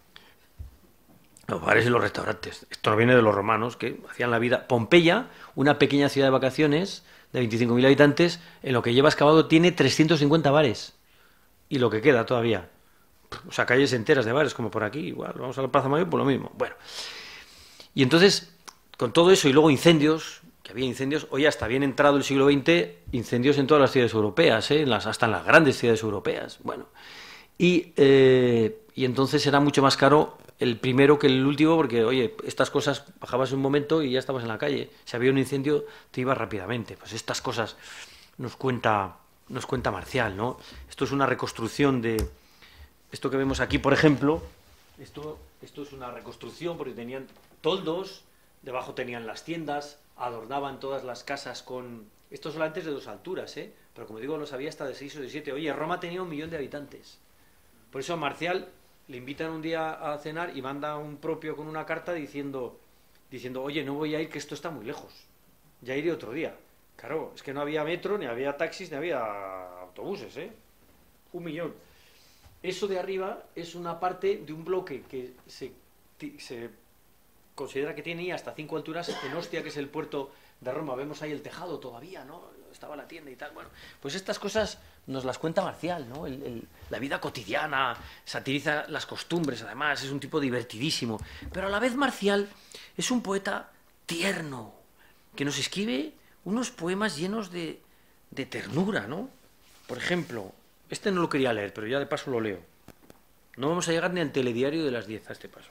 Los bares y los restaurantes. Esto no viene de los romanos, que hacían la vida. Pompeya, una pequeña ciudad de vacaciones de 25.000 habitantes, en lo que lleva excavado tiene 350 bares. Y lo que queda todavía. O sea, calles enteras de bares, como por aquí, igual. Vamos a la Plaza Mayor, por lo mismo. Bueno. Y entonces, con todo eso y luego incendios, que había incendios, hoy hasta bien entrado el siglo XX, incendios en todas las ciudades europeas, hasta en las grandes ciudades europeas. Bueno. Y entonces era mucho más caro el primero que el último, porque, oye, estas cosas bajabas un momento y ya estabas en la calle. Si había un incendio, te ibas rápidamente. Pues estas cosas nos cuenta Marcial, ¿no? Esto es una reconstrucción Esto que vemos aquí, por ejemplo, esto es una reconstrucción porque tenían toldos, debajo tenían las tiendas, adornaban todas las casas con... Esto solamente es de 2 alturas, pero como digo, los había hasta de 6 o de 7. Oye, Roma tenía 1 millón de habitantes. Por eso a Marcial le invitan un día a cenar y manda un propio con una carta diciendo, oye, no voy a ir, que esto está muy lejos. Ya iré otro día. Claro, es que no había metro, ni había taxis, ni había autobuses, 1 millón. Eso de arriba es una parte de un bloque que se considera que tiene hasta 5 alturas en Ostia, que es el puerto de Roma. Vemos ahí el tejado todavía, ¿no? Estaba la tienda y tal. Bueno, pues estas cosas nos las cuenta Marcial, ¿no? La vida cotidiana, satiriza las costumbres, además, es un tipo divertidísimo. Pero a la vez Marcial es un poeta tierno, que nos escribe unos poemas llenos de ternura, ¿no? Por ejemplo, este no lo quería leer, pero ya de paso lo leo. No vamos a llegar ni al telediario de las 10 a este paso.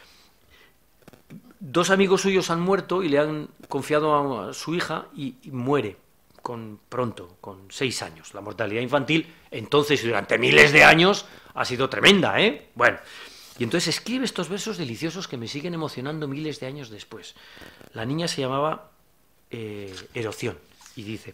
2 amigos suyos han muerto y le han confiado a su hija y muere pronto, con 6 años. La mortalidad infantil, entonces y durante miles de años, ha sido tremenda, ¿eh? Bueno, y entonces escribe estos versos deliciosos que me siguen emocionando miles de años después. La niña se llamaba Eroción y dice: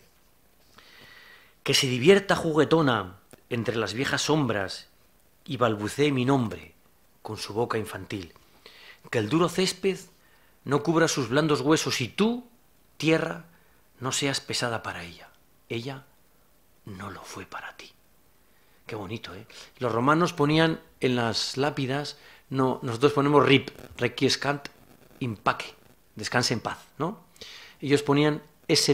que se divierta juguetona entre las viejas sombras y balbucee mi nombre con su boca infantil. Que el duro césped no cubra sus blandos huesos y tú, tierra, no seas pesada para ella. Ella no lo fue para ti. Qué bonito, ¿eh? Los romanos ponían en las lápidas, no, nosotros ponemos rip, requiescant in pace, descanse en paz, ¿no? Ellos ponían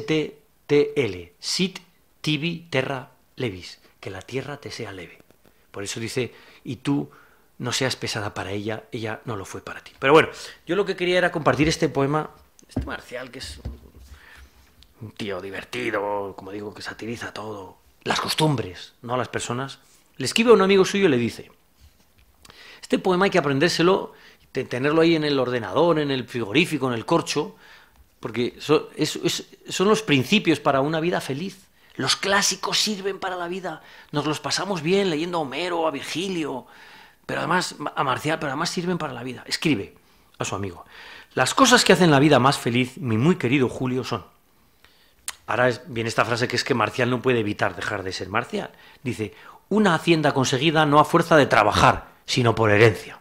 STTL, sit tibi terra levis, que la tierra te sea leve. Por eso dice, y tú no seas pesada para ella, ella no lo fue para ti. Pero bueno, yo lo que quería era compartir este poema, este Marcial, que es un tío divertido, como digo, que satiriza todo, las costumbres, no a las personas. Le escribe a un amigo suyo y le dice: este poema hay que aprendérselo, tenerlo ahí en el ordenador, en el frigorífico, en el corcho, porque son los principios para una vida feliz. Los clásicos sirven para la vida, nos los pasamos bien leyendo a Homero, a Virgilio, pero además a Marcial, pero además sirven para la vida. Escribe a su amigo: las cosas que hacen la vida más feliz, mi muy querido Julio, son... Ahora viene esta frase que es que Marcial no puede evitar dejar de ser Marcial. Dice: una hacienda conseguida no a fuerza de trabajar, sino por herencia.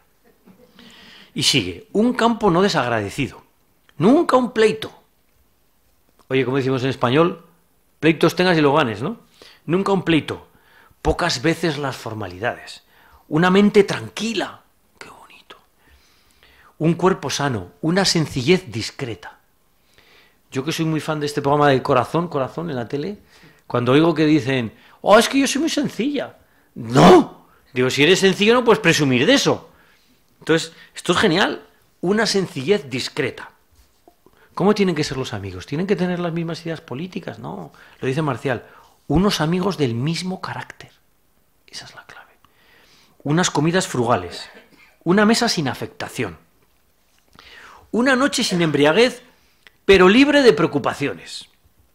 Y sigue: un campo no desagradecido, nunca un pleito. Oye, como decimos en español, pleitos tengas y lo ganes, ¿no? Nunca un pleito, pocas veces las formalidades, una mente tranquila, qué bonito, un cuerpo sano, una sencillez discreta. Yo que soy muy fan de este programa de Corazón en la tele, cuando oigo que dicen: oh, es que yo soy muy sencilla. No, digo, si eres sencillo no puedes presumir de eso. Entonces, esto es genial, una sencillez discreta. ¿Cómo tienen que ser los amigos? ¿Tienen que tener las mismas ideas políticas? No, lo dice Marcial, unos amigos del mismo carácter. Esa es la clave. Unas comidas frugales, una mesa sin afectación, una noche sin embriaguez, pero libre de preocupaciones,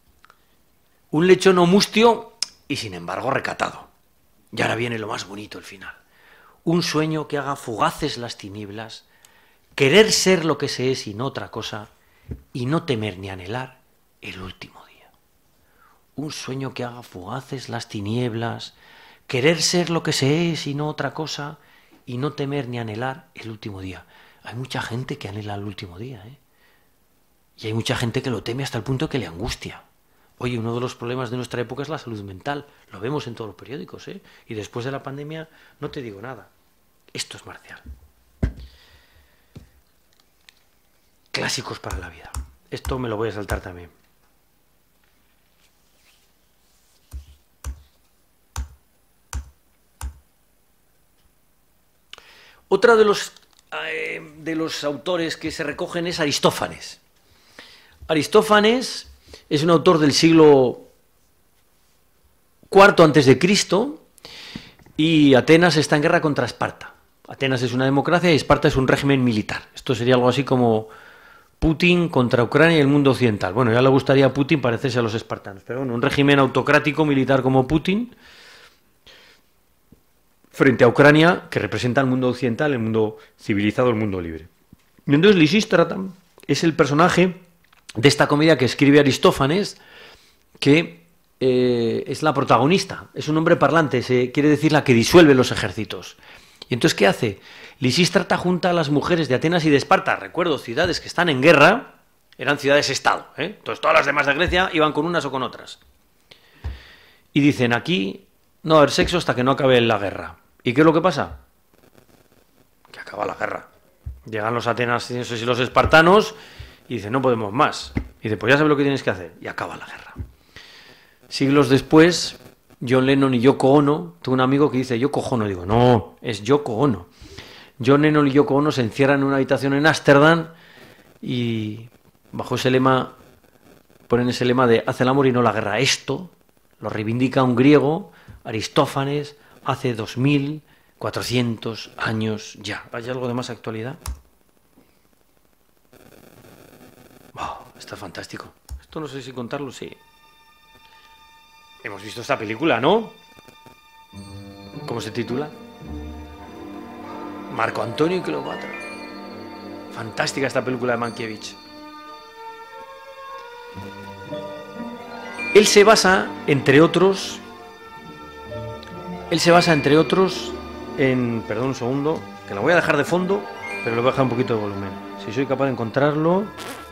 un lecho no mustio y sin embargo recatado. Y ahora viene lo más bonito, el final. Un sueño que haga fugaces las tinieblas, querer ser lo que se es y no otra cosa, y no temer ni anhelar el último día. Un sueño que haga fugaces las tinieblas, querer ser lo que se es y no otra cosa, y no temer ni anhelar el último día. Hay mucha gente que anhela el último día, ¿eh? Y hay mucha gente que lo teme hasta el punto que le angustia. Oye, uno de los problemas de nuestra época es la salud mental. Lo vemos en todos los periódicos, ¿eh? Y después de la pandemia no te digo nada. Esto es Marcial. Clásicos para la vida. Esto me lo voy a saltar también. Otra de los autores que se recogen es Aristófanes. Aristófanes es un autor del siglo IV a.C. y Atenas está en guerra contra Esparta. Atenas es una democracia y Esparta es un régimen militar. Esto sería algo así como Putin contra Ucrania y el mundo occidental. Bueno, ya le gustaría a Putin parecerse a los espartanos, pero bueno, un régimen autocrático militar como Putin. frente a Ucrania, que representa el mundo occidental, el mundo civilizado, el mundo libre. Y entonces Lisístrata es el personaje de esta comedia que escribe Aristófanes, que es la protagonista, es un hombre parlante, quiere decir la que disuelve los ejércitos. Y entonces, ¿qué hace? Lisístrata junta a las mujeres de Atenas y de Esparta, recuerdo, ciudades que están en guerra, eran ciudades-estado, entonces todas las demás de Grecia iban con unas o con otras. Y dicen, aquí no va a haber sexo hasta que no acabe la guerra. ¿Y qué es lo que pasa? Que acaba la guerra. Llegan los atenienses y los espartanos y dicen, no podemos más. Y dice, pues ya sabes lo que tienes que hacer. Y acaba la guerra. Siglos después, John Lennon y Yoko Ono, tengo un amigo que dice Yoko Ono, digo, no, es Yoko Ono. John Lennon y Yoko Ono se encierran en una habitación en Ámsterdam y bajo ese lema, ponen ese lema de haz el amor y no la guerra. Esto lo reivindica un griego, Aristófanes, hace 2400 años ya. ¿Hay algo de más actualidad? Wow, está fantástico. Esto no sé si contarlo, sí. Hemos visto esta película, ¿no? ¿Cómo se titula? Marco Antonio y Cleopatra. Fantástica esta película de Mankiewicz. Él se basa, entre otros, en... Perdón un segundo, que la voy a dejar de fondo, pero le voy a bajar un poquito de volumen. Si soy capaz de encontrarlo...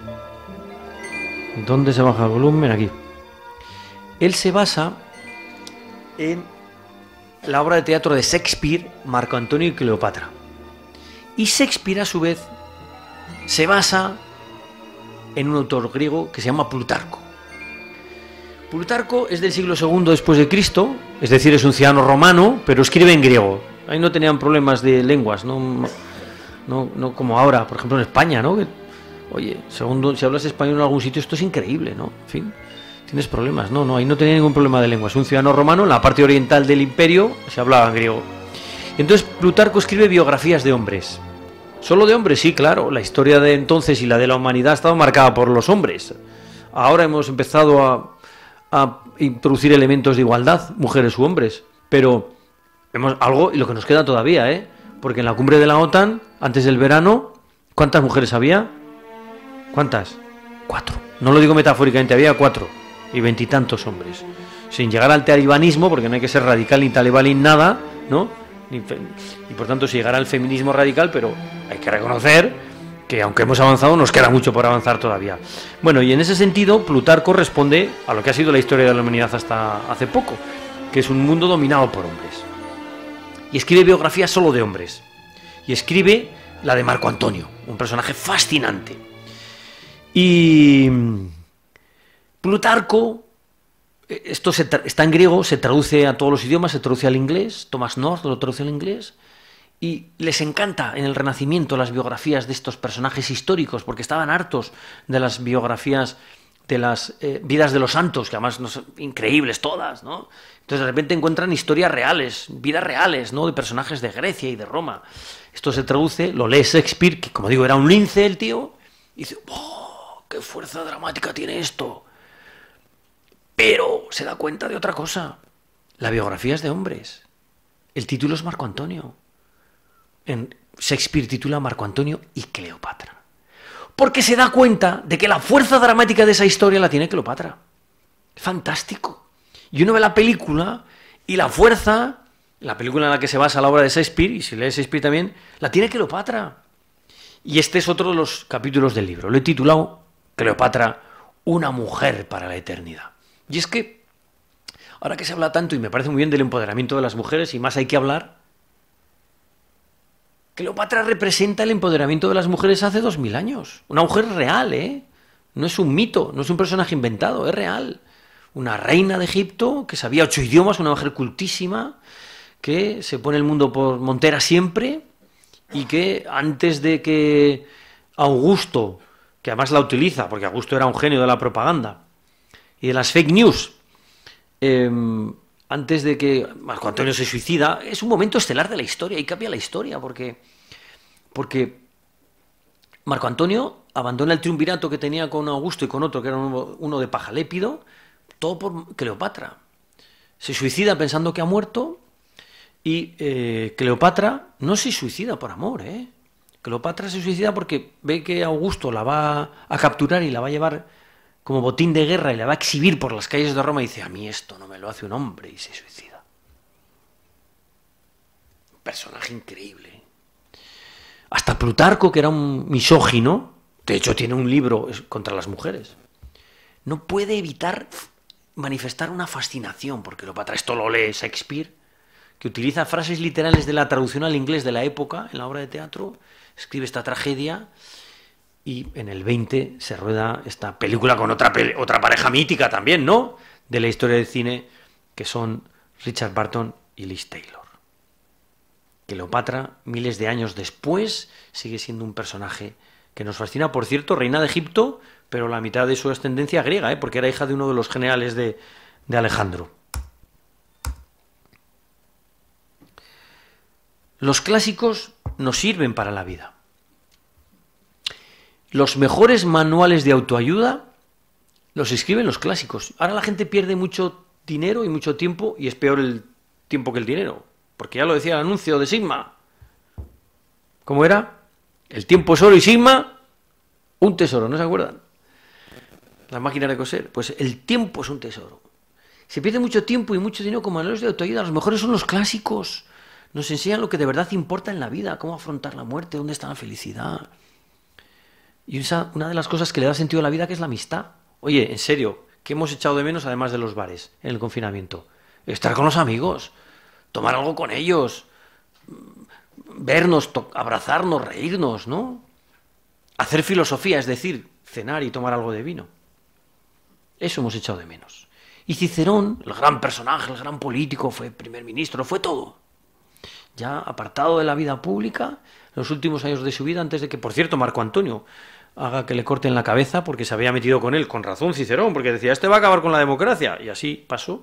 ¿Dónde se baja el volumen? Aquí. Él se basa en la obra de teatro de Shakespeare, Marco Antonio y Cleopatra. Y Shakespeare, a su vez, se basa en un autor griego que se llama Plutarco. Plutarco es del siglo II después de Cristo, es decir, es un ciudadano romano, pero escribe en griego. Ahí no tenían problemas de lenguas, no como ahora, por ejemplo, en España, ¿no? Que, oye, si hablas español en algún sitio, esto es increíble, ¿no? En fin, tienes problemas. No, ahí no tenía ningún problema de lenguas. Un ciudadano romano, en la parte oriental del imperio, se hablaba en griego. Entonces, Plutarco escribe biografías de hombres. ¿Solo de hombres? Sí, claro. La historia de entonces y la de la humanidad ha estado marcada por los hombres. Ahora hemos empezado a introducir elementos de igualdad, mujeres u hombres. Pero vemos algo, y lo que nos queda todavía, porque en la cumbre de la OTAN, antes del verano, ¿cuántas mujeres había? ¿Cuántas? 4. No lo digo metafóricamente, había 4. Y 20 y tantos hombres. Sin llegar al talibanismo, porque no hay que ser radical ni talibán ni nada, ¿no? Y por tanto, sin llegar al feminismo radical, pero hay que reconocer que aunque hemos avanzado, nos queda mucho por avanzar todavía. Bueno, y en ese sentido, Plutarco responde a lo que ha sido la historia de la humanidad hasta hace poco, que es un mundo dominado por hombres. Y escribe biografías solo de hombres. Y escribe la de Marco Antonio, un personaje fascinante. Y Plutarco, esto está en griego, se traduce a todos los idiomas, se traduce al inglés, Thomas North lo traduce al inglés, y les encanta en el Renacimiento las biografías de estos personajes históricos, porque estaban hartos de las biografías de las vidas de los santos, que además son increíbles todas, ¿no? Entonces de repente encuentran historias reales, vidas reales, ¿no? De personajes de Grecia y de Roma. Esto se traduce, lo lee Shakespeare, que como digo era un lince el tío, y dice, ¡oh, qué fuerza dramática tiene esto! Pero se da cuenta de otra cosa. La biografía es de hombres. El título es Marco Antonio. En Shakespeare titula Marco Antonio y Cleopatra. Porque se da cuenta de que la fuerza dramática de esa historia la tiene Cleopatra. Fantástico. Y uno ve la película y la fuerza, la película en la que se basa la obra de Shakespeare, y si lee Shakespeare también, la tiene Cleopatra. Y este es otro de los capítulos del libro. Lo he titulado Cleopatra, una mujer para la eternidad. Y es que, ahora que se habla tanto, y me parece muy bien del empoderamiento de las mujeres, y más hay que hablar, Cleopatra representa el empoderamiento de las mujeres hace 2000 años. Una mujer real, ¿eh? No es un mito, no es un personaje inventado, es real. Una reina de Egipto que sabía 8 idiomas, una mujer cultísima, que se pone el mundo por montera siempre, y que antes de que Augusto, que además la utiliza, porque Augusto era un genio de la propaganda y de las fake news, antes de que Marco Antonio se suicida, es un momento estelar de la historia y cambia la historia, porque Marco Antonio abandona el triunvirato que tenía con Augusto y con otro, que era uno de Pajalépido, todo por Cleopatra. Se suicida pensando que ha muerto, Y Cleopatra no se suicida por amor, ¿eh? Cleopatra se suicida porque ve que Augusto la va a capturar y la va a llevar como botín de guerra y la va a exhibir por las calles de Roma y dice, a mí esto no me lo hace un hombre, y se suicida. Un personaje increíble. Hasta Plutarco, que era un misógino, de hecho tiene un libro contra las mujeres, no puede evitar manifestar una fascinación por Cleopatra. Esto lo lee Shakespeare, que utiliza frases literales de la traducción al inglés de la época en la obra de teatro, escribe esta tragedia y en el 20 se rueda esta película con otra pareja mítica también, ¿no?, de la historia del cine, que son Richard Burton y Liz Taylor. Cleopatra, miles de años después, sigue siendo un personaje que nos fascina. Por cierto, reina de Egipto, pero la mitad de su ascendencia griega, porque era hija de uno de los generales de Alejandro. Los clásicos nos sirven para la vida. Los mejores manuales de autoayuda los escriben los clásicos. Ahora la gente pierde mucho dinero y mucho tiempo, y es peor el tiempo que el dinero, porque ya lo decía el anuncio de Sigma. ¿Cómo era? El tiempo es oro y Sigma, un tesoro, ¿no se acuerdan? Las máquinas de coser. Pues el tiempo es un tesoro. Se pierde mucho tiempo y mucho dinero con manuales de autoayuda. Los mejores son los clásicos. Nos enseñan lo que de verdad importa en la vida, cómo afrontar la muerte, dónde está la felicidad. Y una de las cosas que le da sentido a la vida, que es la amistad. Oye, en serio, ¿qué hemos echado de menos además de los bares en el confinamiento? Estar con los amigos, tomar algo con ellos, vernos, abrazarnos, reírnos, ¿no? Hacer filosofía, es decir, cenar y tomar algo de vino. Eso hemos echado de menos. Y Cicerón, el gran personaje, el gran político, fue primer ministro, fue todo. Ya apartado de la vida pública, en los últimos años de su vida, antes de que, por cierto, Marco Antonio haga que le corten la cabeza, porque se había metido con él, con razón Cicerón, porque decía, este va a acabar con la democracia, y así pasó.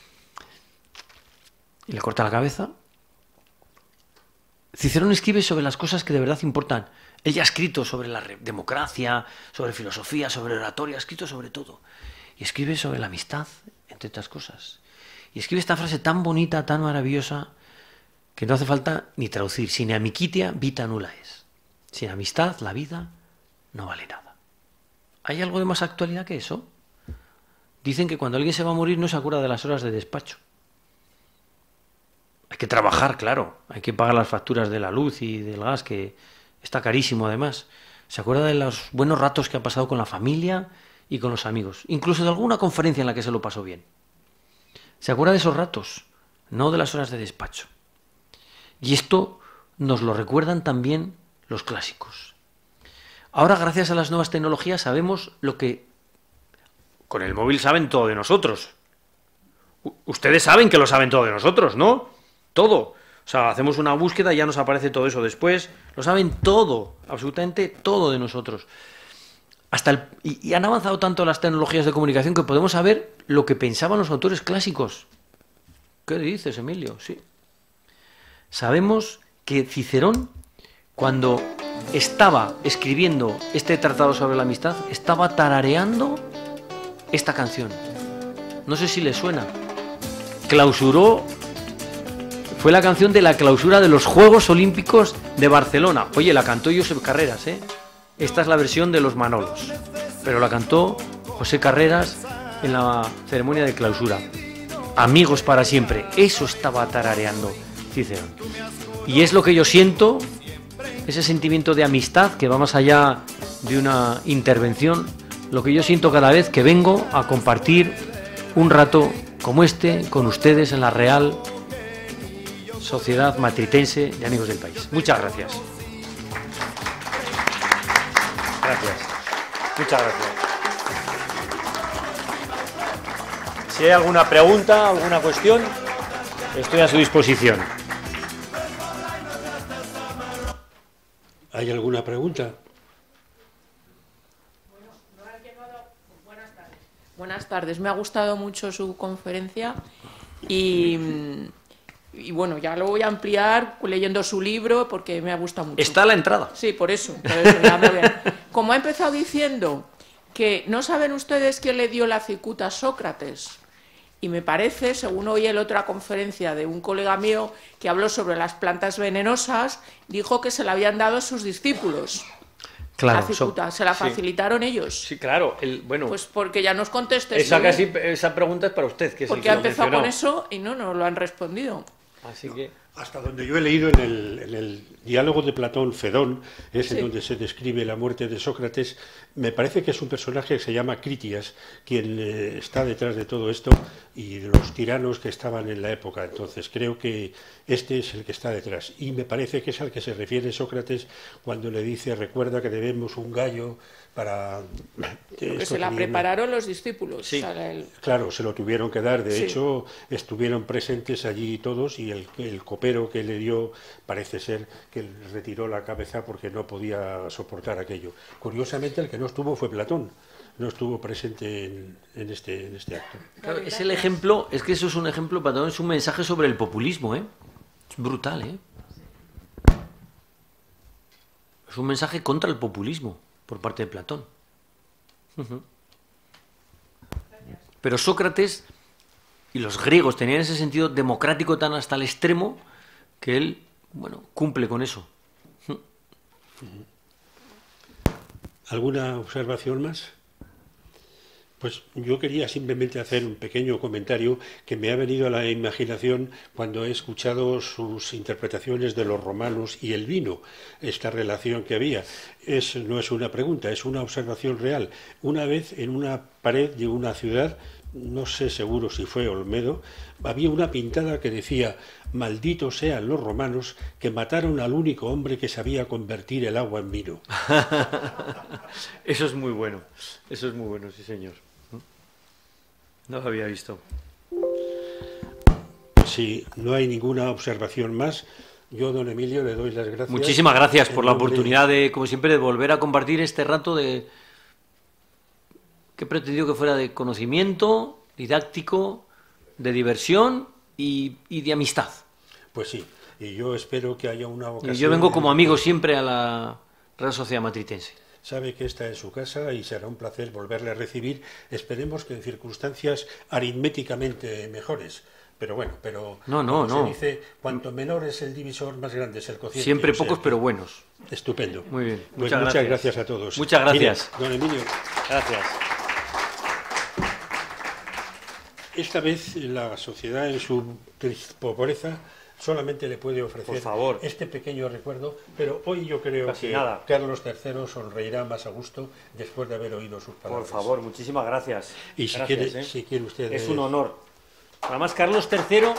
Y le corta la cabeza. Cicerón escribe sobre las cosas que de verdad importan. Él ya ha escrito sobre la democracia, sobre filosofía, sobre oratoria, ha escrito sobre todo. Y escribe sobre la amistad, entre otras cosas. Y escribe esta frase tan bonita, tan maravillosa, que no hace falta ni traducir. Sin amicitia vita nulla es. Sin amistad la vida no vale nada. ¿Hay algo de más actualidad que eso? Dicen que cuando alguien se va a morir no se acuerda de las horas de despacho. Hay que trabajar, claro. Hay que pagar las facturas de la luz y del gas, que está carísimo además. Se acuerda de los buenos ratos que ha pasado con la familia y con los amigos. Incluso de alguna conferencia en la que se lo pasó bien. Se acuerda de esos ratos, no de las horas de despacho. Y esto nos lo recuerdan también los clásicos. Ahora, gracias a las nuevas tecnologías, sabemos lo que... Con el móvil saben todo de nosotros. Ustedes saben que lo saben todo de nosotros, ¿no? Todo. O sea, hacemos una búsqueda y ya nos aparece todo eso después. Lo saben todo, absolutamente todo de nosotros. Y han avanzado tanto las tecnologías de comunicación que podemos saber lo que pensaban los autores clásicos. ¿Qué dices, Emilio? Sí. Sabemos que Cicerón, cuando estaba escribiendo este tratado sobre la amistad, estaba tarareando esta canción. No sé si le suena. Fue la canción de la clausura de los Juegos Olímpicos de Barcelona. Oye, la cantó Josep Carreras, ¿eh? Esta es la versión de los Manolos, pero la cantó José Carreras en la ceremonia de clausura. Amigos para siempre, eso estaba tarareando Cicerón. Y es lo que yo siento, ese sentimiento de amistad que va más allá de una intervención, lo que yo siento cada vez que vengo a compartir un rato como este con ustedes en la Real Sociedad Matritense de Amigos del País. Muchas gracias. Gracias. Muchas gracias. Si hay alguna pregunta, alguna cuestión, estoy a su disposición. ¿Hay alguna pregunta? Buenas tardes. Me ha gustado mucho su conferencia y bueno, ya lo voy a ampliar leyendo su libro porque me ha gustado mucho. Está a la entrada. Sí, por eso ya me ven. Como ha empezado diciendo que no saben ustedes quién le dio la cicuta a Sócrates Y me parece, según oí en otra conferencia de un colega mío que habló sobre las plantas venenosas, dijo que se la habían dado a sus discípulos. Claro, la cicuta, se la facilitaron ellos. Sí, claro. Bueno, pues porque ya nos conteste. Esa pregunta es para usted. Que porque ha empezado con eso y no nos lo han respondido. Así que... Hasta donde yo he leído en el diálogo de Platón, Fedón, es en donde se describe la muerte de Sócrates, me parece que es un personaje que se llama Critias, quien está detrás de todo esto y de los tiranos que estaban en la época. Entonces creo que este es el que está detrás. Y me parece que es al que se refiere Sócrates cuando le dice, recuerda que debemos un gallo para... Que se la prepararon los discípulos. Sí. O sea, Claro, se lo tuvieron que dar. De hecho, estuvieron presentes allí todos y el copero que le dio parece ser que retiró la cabeza porque no podía soportar aquello. Curiosamente, el que no estuvo fue Platón. No estuvo presente en este acto. Claro, es el ejemplo, es que eso es un ejemplo, Platón, es un mensaje sobre el populismo, ¿eh? Es brutal, ¿eh? Es un mensaje contra el populismo por parte de Platón. Pero Sócrates y los griegos tenían ese sentido democrático tan hasta el extremo que él, bueno, cumple con eso. ¿Alguna observación más? Pues yo quería simplemente hacer un pequeño comentario que me ha venido a la imaginación cuando he escuchado sus interpretaciones de los romanos y el vino, esta relación que había. No es una pregunta, es una observación real. Una vez en una pared de una ciudad, no sé seguro si fue Olmedo, había una pintada que decía: malditos sean los romanos que mataron al único hombre que sabía convertir el agua en vino. Eso es muy bueno, sí señor. No lo había visto. Si no hay ninguna observación más, yo, don Emilio, le doy las gracias. Muchísimas gracias por la oportunidad de, como siempre, de volver a compartir este rato de... que he pretendido que fuera de conocimiento, didáctico, de diversión y de amistad. Pues sí, y yo espero que haya una ocasión... Y yo vengo como amigo siempre a la Real Sociedad Matritense. Sabe que esta es su casa y será un placer volverle a recibir. Esperemos que en circunstancias aritméticamente mejores. Pero bueno, No. se dice, cuanto menor es el divisor, más grande es el cociente. Siempre pocos, pero buenos. Estupendo. Muy bien. Pues muchas gracias a todos. Muchas gracias. Mire, don Emilio. Gracias. Esta vez la sociedad en su pobreza solamente le puede ofrecer, por favor, este pequeño recuerdo, pero hoy yo creo casi que nada. Carlos III sonreirá más a gusto después de haber oído sus palabras. Por favor, muchísimas gracias. Y si quiere usted... Es un honor. Además, Carlos III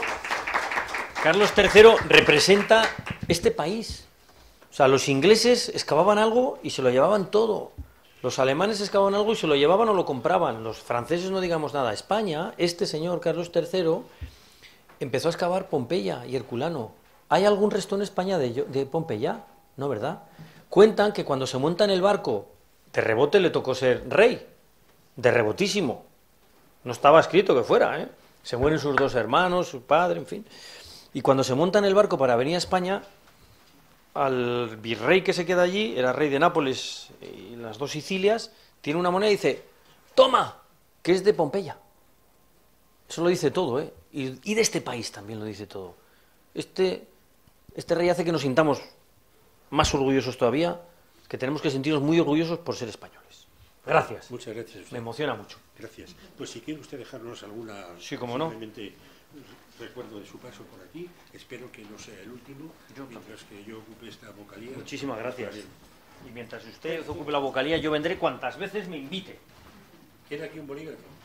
representa este país. O sea, los ingleses excavaban algo y se lo llevaban todo. Los alemanes excavaban algo y se lo llevaban o lo compraban. Los franceses no digamos nada. España, este señor Carlos III... empezó a excavar Pompeya y Herculano. ¿Hay algún resto en España de Pompeya? No, ¿verdad? Cuentan que cuando se monta en el barco, de rebote le tocó ser rey. De rebotísimo. No estaba escrito que fuera, ¿eh? Se mueren sus dos hermanos, su padre, en fin. Y cuando se monta en el barco para venir a España, al virrey que se queda allí, era rey de Nápoles y las dos Sicilias, tiene una moneda y dice: ¡toma! Que es de Pompeya. Eso lo dice todo, ¿eh? Y de este país también lo dice todo. Este rey hace que nos sintamos más orgullosos todavía, que tenemos que sentirnos muy orgullosos por ser españoles. Gracias. Muchas gracias. Me emociona mucho. Gracias. Pues si quiere usted dejarnos alguna... Sí, cómo no. Simplemente recuerdo de su paso por aquí. Espero que no sea el último, mientras que yo ocupe esta vocalía. Muchísimas gracias. Y mientras usted ocupe la vocalía, yo vendré cuantas veces me invite. ¿Quiere aquí un bolígrafo?